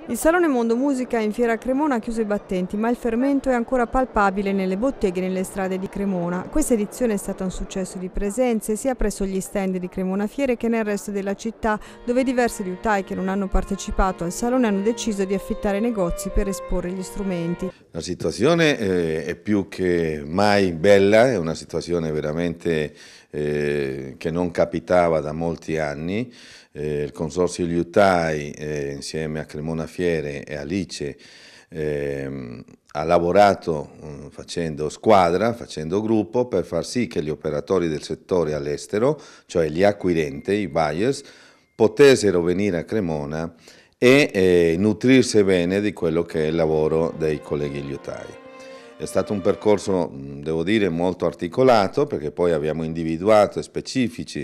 Il Salone Mondo Musica in Fiera a Cremona ha chiuso i battenti, ma il fermento è ancora palpabile nelle botteghe e nelle strade di Cremona. Questa edizione è stata un successo di presenze sia presso gli stand di Cremona Fiere che nel resto della città, dove diversi liutai che non hanno partecipato al salone hanno deciso di affittare negozi per esporre gli strumenti. La situazione è più che mai bella, è una situazione veramente che non capitava da molti anni. Il Consorzio Liutai insieme a Cremona Fiere e Alice ha lavorato facendo squadra, facendo gruppo per far sì che gli operatori del settore all'estero, cioè gli acquirenti, i buyers, potessero venire a Cremona e nutrirsi bene di quello che è il lavoro dei colleghi liutai. È stato un percorso, devo dire, molto articolato, perché poi abbiamo individuato specifici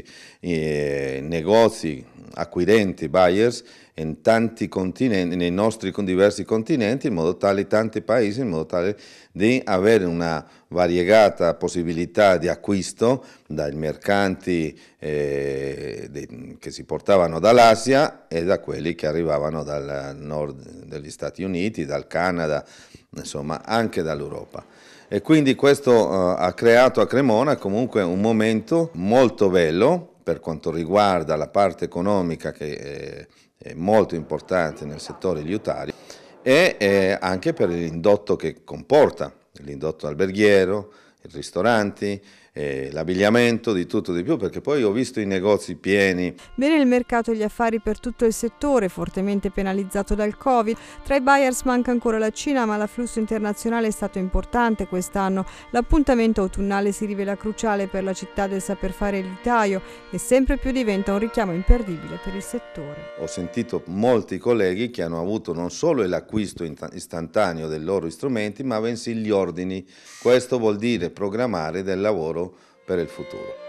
negozi, acquirenti, buyers in tanti continenti, nei nostri diversi continenti, in modo tale, tanti paesi, in modo tale di avere una variegata possibilità di acquisto dai mercanti che si portavano dall'Asia e da quelli che arrivavano dal nord degli Stati Uniti, dal Canada, insomma anche dall'Europa. E quindi questo ha creato a Cremona comunque un momento molto bello per quanto riguarda la parte economica che è molto importante nel settore liutario e anche per l'indotto che comporta, l'indotto alberghiero, i ristoranti, l'abbigliamento, di tutto di più, perché poi ho visto i negozi pieni. Bene il mercato e gli affari per tutto il settore, fortemente penalizzato dal Covid. Tra i buyers manca ancora la Cina, ma l'afflusso internazionale è stato importante quest'anno. L'appuntamento autunnale si rivela cruciale per la città del saper fare liutaio e sempre più diventa un richiamo imperdibile per il settore. Ho sentito molti colleghi che hanno avuto non solo l'acquisto istantaneo dei loro strumenti, ma bensì gli ordini. Questo vuol dire programmare del lavoro per il futuro.